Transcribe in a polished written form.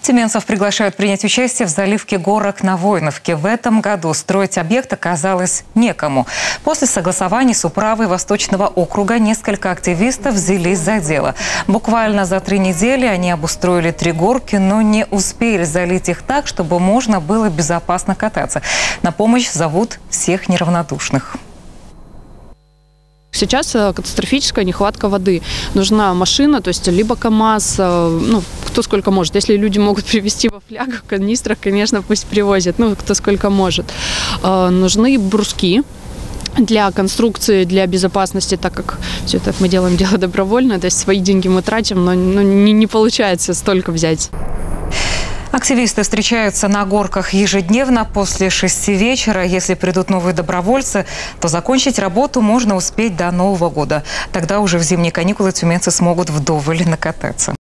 Тюменцев приглашают принять участие в заливке горок на Войновке. В этом году строить объект оказалось некому. После согласований с управой Восточного округа несколько активистов взялись за дело. Буквально за 3 недели они обустроили 3 горки, но не успели залить их так, чтобы можно было безопасно кататься. На помощь зовут всех неравнодушных. Сейчас катастрофическая нехватка воды. Нужна машина, то есть либо КАМАЗ, кто сколько может. Если люди могут привезти во флягах, канистрах, конечно, пусть привозят, кто сколько может. Нужны бруски для конструкции, для безопасности, так как все это мы делаем дело добровольно, то есть свои деньги мы тратим, но не получается столько взять. Активисты встречаются на горках ежедневно после 6 вечера. Если придут новые добровольцы, то закончить работу можно успеть до Нового года. Тогда уже в зимние каникулы тюменцы смогут вдоволь накататься.